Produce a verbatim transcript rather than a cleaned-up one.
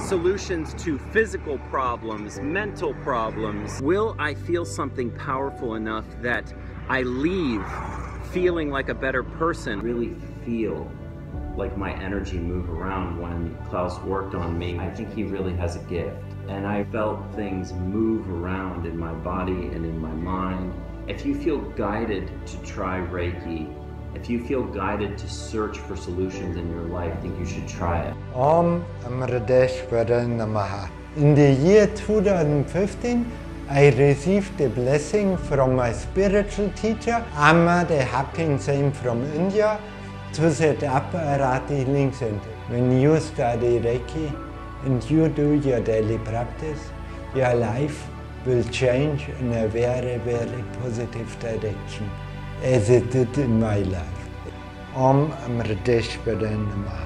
solutions to physical problems, mental problems? Will I feel something powerful enough that I leave feeling like a better person? Really feel like my energy move around when Klaus worked on me. I think he really has a gift. And I felt things move around in my body and in my mind. If you feel guided to try Reiki, if you feel guided to search for solutions in your life, I think you should try it. Om Amradeshvara Namaha. In the year two thousand fifteen, I received a blessing from my spiritual teacher, Amma the Hakim Saint from India, to set up Arati Healing Center. When you study Reiki and you do your daily practice, your life will change in a very, very positive direction, as it did in my life. Om Amradeshvara Namaha.